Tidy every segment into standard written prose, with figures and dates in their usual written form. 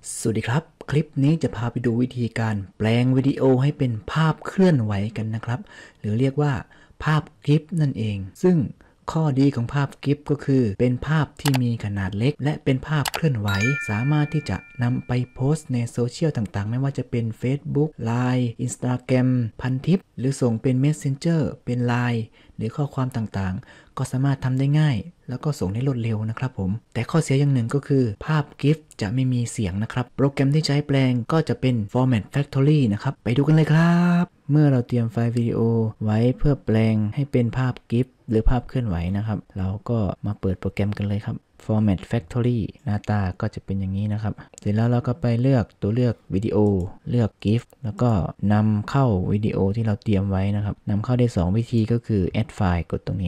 สวัสดีครับคลิปนี้จะพาไปดูวิธีการแปลงวิดีโอให้เป็นภาพเคลื่อนไหวกันนะครับหรือเรียกว่าภาพกิฟนั่นเองซึ่งข้อดีของภาพกิฟก็คือเป็นภาพที่มีขนาดเล็กและเป็นภาพเคลื่อนไหวสามารถที่จะนำไปโพสต์ในโซเชียลต่างๆไม่ว่าจะเป็น Facebook Line Instagram พันทิปหรือส่งเป็น Messenger เป็น Line หรือข้อความต่างๆก็สามารถทำได้ง่ายแล้วก็ส่งได้รวดเร็วนะครับผมแต่ข้อเสียอย่างหนึ่งก็คือภาพ GIF จะไม่มีเสียงนะครับโปรแกรมที่ใช้แปลงก็จะเป็น Format Factory นะครับไปดูกันเลยครับเมื่อเราเตรียมไฟล์วิดีโอไว้เพื่อแปลงให้เป็นภาพ GIF หรือภาพเคลื่อนไหวนะครับเราก็มาเปิดโปรแกรมกันเลยครับ Format Factory หน้าตาก็จะเป็นอย่างนี้นะครับเสร็จแล้วเราก็ไปเลือกตัวเลือกวิดีโอเลือก GIF แล้วก็นำเข้าวิดีโอที่เราเตรียมไว้นะครับนำเข้าได้2วิธีก็คือ Add File กดตรงนี้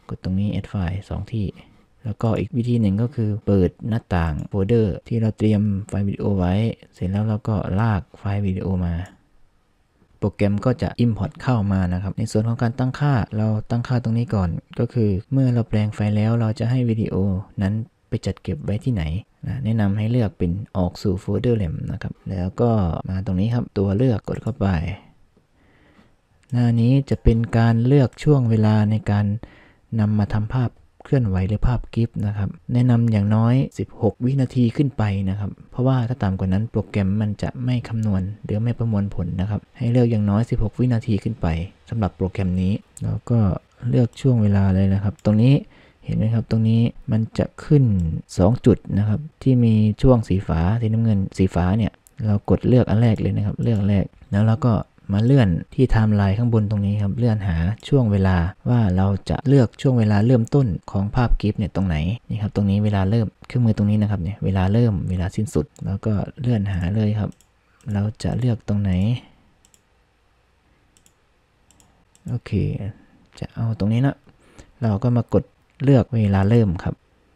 Add File 2 ที่แล้วก็อีกวิธีหนึ่งก็คือเปิดหน้าต่างโฟลเดอร์ที่เราเตรียมไฟล์วิดีโอไว้เสร็จแล้วเราก็ลากไฟล์วิดีโอมาโปรแกรมก็จะ Import เข้ามานะครับในส่วนของการตั้งค่าเราตั้งค่าตรงนี้ก่อนก็คือเมื่อเราแปลงไฟล์แล้วเราจะให้วิดีโอนั้นไปจัดเก็บไว้ที่ไหนนะแนะนำให้เลือกเป็นออกสู่โฟลเดอร์แรมนะครับแล้วก็มาตรงนี้ครับตัวเลือกกดเข้าไปหน้านี้จะเป็นการเลือกช่วงเวลาในการนำมาทำภาพเคลื่อนไหวหรือภาพกิฟต์นะครับแนะนำอย่างน้อย16วินาทีขึ้นไปนะครับเพราะว่าถ้าต่ำกว่านั้นโปรแกรมมันจะไม่คำนวณหรือไม่ประมวลผลนะครับให้เลือกอย่างน้อย16วินาทีขึ้นไปสำหรับโปรแกรมนี้แล้วก็เลือกช่วงเวลาเลยนะครับตรงนี้เห็นไหมครับตรงนี้มันจะขึ้น2จุดนะครับที่มีช่วงสีฟ้าสีน้ำเงินสีฟ้าเนี่ยเรากดเลือกอันแรกเลยนะครับเลือกแรกแล้วเราก็มาเลื่อนที่ไทม์ไลน์ข้างบนตรงนี้ครับเลื่อนหาช่วงเวลาว่าเราจะเลือกช่วงเวลาเริ่มต้นของภาพกิฟต์เนี่ยตรงไหนนี่ครับตรงนี้เวลาเริ่มเครื่องมือตรงนี้นะครับเนี่ยเวลาเริ่มเวลาสิ้นสุดแล้วก็เลื่อนหาเลยครับเราจะเลือกตรงไหนโอเคจะเอาตรงนี้นะเราก็มากดเลือกเวลาเริ่มครับ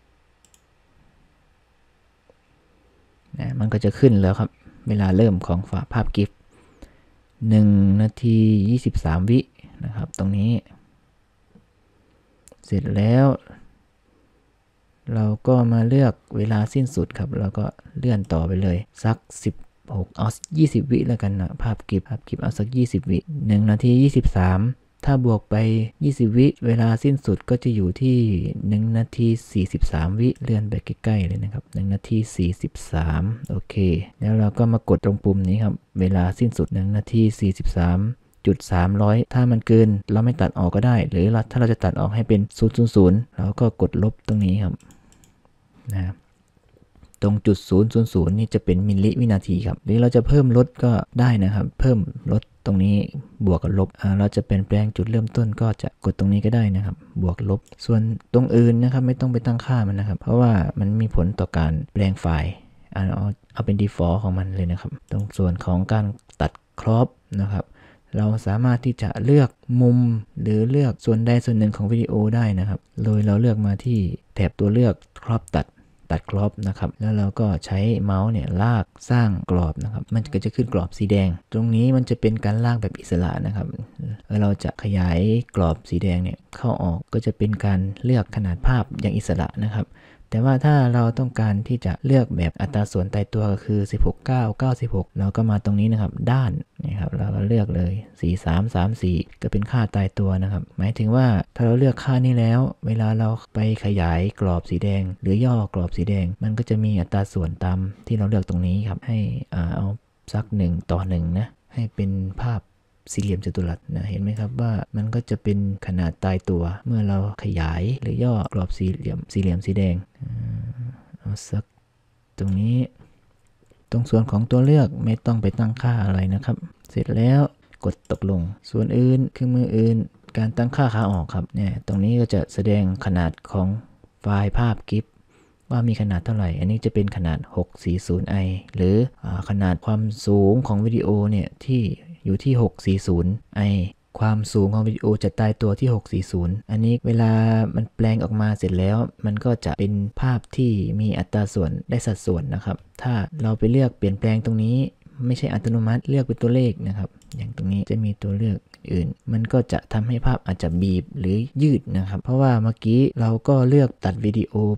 นะมันก็จะขึ้นแล้วครับเวลาเริ่มของภาพกิฟต์1 นาที 23 วินะครับตรงนี้เสร็จแล้วเราก็มาเลือกเวลาสิ้นสุดครับแล้วก็เลื่อนต่อไปเลยสัก16เอา20 วิแล้วกันนะภาพกิฟต์เอาสัก20 วิ1 นาที 23ถ้าบวกไป20 วิเวลาสิ้นสุดก็จะอยู่ที่1 นาที 43 วิเลื่อนไปใกล้ๆเลยนะครับ1 นาที 43โอเคแล้วเราก็มากดตรงปุ่มนี้ครับเวลาสิ้นสุด1 นาที 43.300ถ้ามันเกินเราไม่ตัดออกก็ได้หรือถ้าเราจะตัดออกให้เป็น000เราก็กดลบตรงนี้ครับนะตรงจุด000นี่จะเป็นมิลลิวินาทีครับหรือเราจะเพิ่มลดก็ได้นะครับเพิ่มลดตรงนี้บวกกับลบเราจะเปลี่ยนแปลงจุดเริ่มต้นก็จะกดตรงนี้ก็ได้นะครับบวกลบส่วนตรงอื่นนะครับไม่ต้องไปตั้งค่ามันนะครับเพราะว่ามันมีผลต่อการแปลงไฟล์เอาเป็น default ของมันเลยนะครับตรงส่วนของการตัดครอปนะครับเราสามารถที่จะเลือกมุมหรือเลือกส่วนใดส่วนหนึ่งของวิดีโอได้นะครับโดยเราเลือกมาที่แถบตัวเลือกครอปตัดกรอบนะครับแล้วเราก็ใช้เมาส์เนี่ยลากสร้างกรอบนะครับมันก็จะขึ้นกรอบสีแดงตรงนี้มันจะเป็นการลากแบบอิสระนะครับเราจะขยายกรอบสีแดงเนี่ยเข้าออกก็จะเป็นการเลือกขนาดภาพอย่างอิสระนะครับแต่ว่าถ้าเราต้องการที่จะเลือกแบบอัตราส่วนตายตัวก็คือ16 9 9 16เราก็มาตรงนี้นะครับด้านนี่ครับเราก็เลือกเลย4 3 3 4ก็เป็นค่าตายตัวนะครับหมายถึงว่าถ้าเราเลือกค่านี้แล้วเวลาเราไปขยายกรอบสีแดงหรือย่อกรอบสีแดงมันก็จะมีอัตราส่วนตามที่เราเลือกตรงนี้ครับให้เอาสัก1:1นะให้เป็นภาพสี่เหลี่ยมจัตุรัสนะเห็นไหมครับว่ามันก็จะเป็นขนาดตายตัวเมื่อเราขยายหรือย่อกรอบสี่เหลี่ยมสีแดงเอาสักตรงนี้ตรงส่วนของตัวเลือกไม่ต้องไปตั้งค่าอะไรนะครับเสร็จแล้วกดตกลงส่วนอื่นเครื่องมืออื่นการตั้งค่าขาออกครับเนี่ยตรงนี้ก็จะแสดงขนาดของไฟล์ภาพกิฟต์ว่ามีขนาดเท่าไหร่อันนี้จะเป็นขนาด 640i หรือขนาดความสูงของวิดีโอเนี่ยที่อยู่ที่ 640i ความสูงของวิดีโอจะตายตัวที่ 640อันนี้เวลามันแปลงออกมาเสร็จแล้วมันก็จะเป็นภาพที่มีอัตราส่วนได้สัดส่วนนะครับถ้าเราไปเลือกเปลี่ยนแปลงตรงนี้ไม่ใช่อัตโนมัติเลือกเป็นตัวเลขนะครับอย่างตรงนี้จะมีตัวเลือกอื่นมันก็จะทำให้ภาพอาจจะบีบหรือยืดนะครับเพราะว่าเมื่อกี้เราก็เลือกตัดวิดีโอเป็น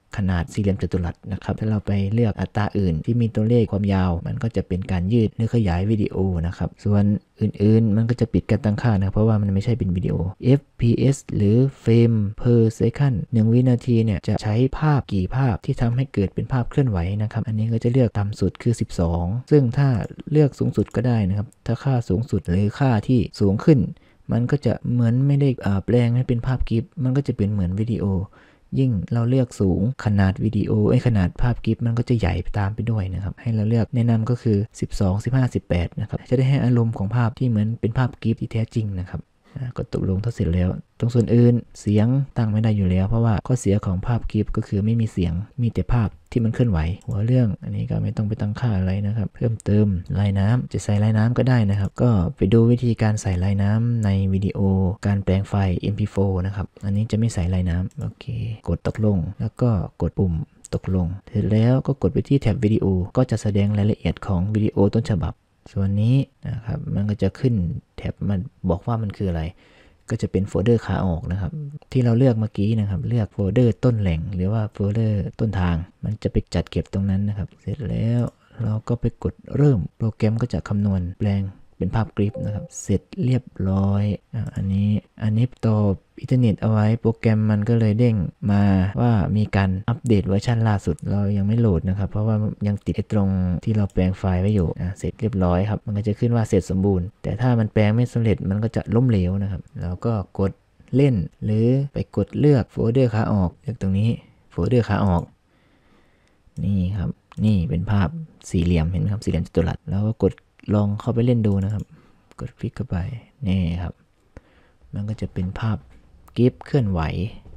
ขนาดสี่เหลี่ยมจัตุรัสนะครับถ้าเราไปเลือกอัตราอื่นที่มีตัวเลขความยาวมันก็จะเป็นการยืดหรือขยายวิดีโอนะครับส่วนอื่นๆมันก็จะปิดการตั้งค่านะเพราะว่ามันไม่ใช่เป็นวิดีโอ FPS หรือ Frame per second 1 วินาทีเนี่ยจะใช้ภาพกี่ภาพที่ทำให้เกิดเป็นภาพเคลื่อนไหวนะครับอันนี้ก็จะเลือกต่ำสุดคือ12ซึ่งถ้าเลือกสูงสุดก็ได้นะครับถ้าค่าสูงสุดหรือค่าที่สูงขึ้นมันก็จะเหมือนไม่ได้แปลงให้เป็นภาพกิฟต์มันก็จะเป็นเหมือนวิดีโอยิ่งเราเลือกสูงขนาดวิดีโอขนาดภาพกิฟต์มันก็จะใหญ่ตามไปด้วยนะครับให้เราเลือกแนะนำก็คือ12 15 18นะครับจะได้ให้อารมณ์ของภาพที่เหมือนเป็นภาพกิฟต์ที่แท้จริงนะครับก็ตกลงทั้งเสร็จแล้วตรงส่วนอื่นเสียงตั้งไม่ได้อยู่แล้วเพราะว่าข้อเสียของภาพกิฟต์ก็คือไม่มีเสียงมีแต่ภาพที่มันเคลื่อนไหวหัวเรื่องอันนี้ก็ไม่ต้องไปตั้งค่าอะไรนะครับเพิ่มเติมลายน้ำจะใส่ลายน้ำก็ได้นะครับก็ไปดูวิธีการใส่ลายน้ำในวิดีโอการแปลงไฟล์ MP4 นะครับอันนี้จะไม่ใส่ลายน้ำโอเคกดตกลงแล้วก็กดปุ่มตกลงเสร็จแล้วก็กดไปที่แท็บวิดีโอก็จะแสดงรายละเอียดของวิดีโอต้นฉบับส่วนนี้นะครับมันก็จะขึ้นแท็บมันบอกว่ามันคืออะไรก็จะเป็นโฟลเดอร์ขาออกนะครับที่เราเลือกเมื่อกี้นะครับเลือกโฟลเดอร์ต้นแหล่งหรือว่าโฟลเดอร์ต้นทางมันจะไปจัดเก็บตรงนั้นนะครับเสร็จแล้วเราก็ไปกดเริ่มโปรแกรมก็จะคำนวณแปลงเป็นภาพกริปนะครับเสร็จเรียบร้อยอันนี้ต่ออินเทอร์เน็ตเอาไว้โปรแกรมมันก็เลยเด้งมาว่ามีการอัปเดตเวอร์ชันล่าสุดเรายังไม่โหลดนะครับเพราะว่ายังติดตรงที่เราแปลงไฟล์ไว้อยู่เสร็จเรียบร้อยครับมันก็จะขึ้นว่าเสร็จสมบูรณ์แต่ถ้ามันแปลงไม่สำเร็จมันก็จะล้มเหลวนะครับแล้วก็กดเล่นหรือไปกดเลือกโฟลเดอร์ขาออกเลือกตรงนี้โฟลเดอร์ขาออกนี่ครับนี่เป็นภาพสี่เหลี่ยมเห็นไหมครับสี่เหลี่ยมจัตุรัสแล้วก็กดลองเข้าไปเล่นดูนะครับกดคลิกเข้าไปนี่ครับมันก็จะเป็นภาพกิฟต์เคลื่อนไหว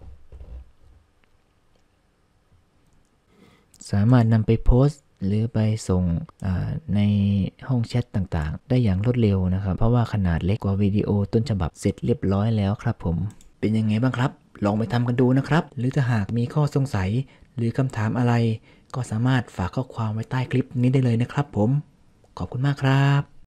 สามารถนำไปโพสต์หรือไปส่งในห้องแชทต่างๆได้อย่างรวดเร็วนะครับเพราะว่าขนาดเล็กกว่าวิดีโอต้นฉบับเสร็จเรียบร้อยแล้วครับผมเป็นยังไงบ้างครับลองไปทำกันดูนะครับหรือถ้าหากมีข้อสงสัยหรือคำถามอะไรก็สามารถฝากข้อความไว้ใต้คลิปนี้ได้เลยนะครับผมขอบคุณมากครับ